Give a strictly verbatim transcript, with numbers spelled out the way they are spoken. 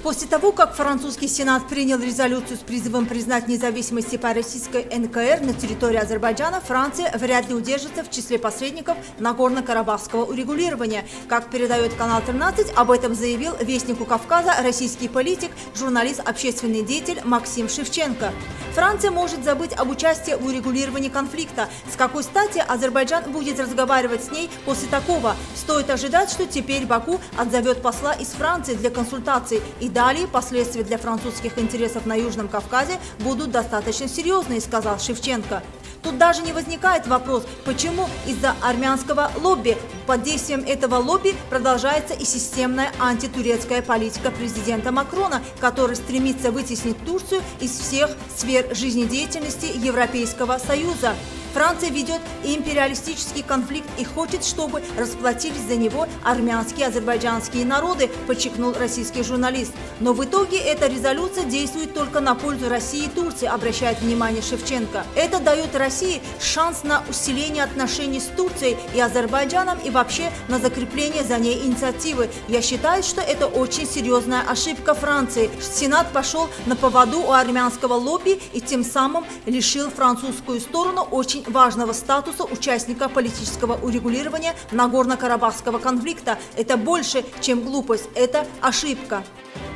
После того, как французский Сенат принял резолюцию с призывом признать независимость сепаратистской эн ка эр на территории Азербайджана, Франция вряд ли удержится в числе посредников Нагорно-Карабахского урегулирования. Как передает канал тринадцать, об этом заявил вестнику Кавказа российский политик, журналист, общественный деятель Максим Шевченко. Франция может забыть об участии в урегулировании конфликта. С какой стати Азербайджан будет разговаривать с ней после такого? Стоит ожидать, что теперь Баку отзовет посла из Франции для консультаций. И далее последствия для французских интересов на Южном Кавказе будут достаточно серьезные, сказал Шевченко. Тут даже не возникает вопрос, почему из-за армянского лобби. Под действием этого лобби продолжается и системная антитурецкая политика президента Макрона, который стремится вытеснить Турцию из всех сфер жизнедеятельности Европейского Союза. Франция ведет империалистический конфликт и хочет, чтобы расплатились за него армянские и азербайджанские народы, подчеркнул российский журналист. Но в итоге эта резолюция действует только на пользу России и Турции, обращает внимание Шевченко. Это дает России шанс на усиление отношений с Турцией и Азербайджаном и вообще на закрепление за ней инициативы. Я считаю, что это очень серьезная ошибка Франции. Сенат пошел на поводу у армянского лобби и тем самым лишил французскую сторону очень важного статуса участника политического урегулирования Нагорно-Карабахского конфликта. Это больше, чем глупость, это ошибка.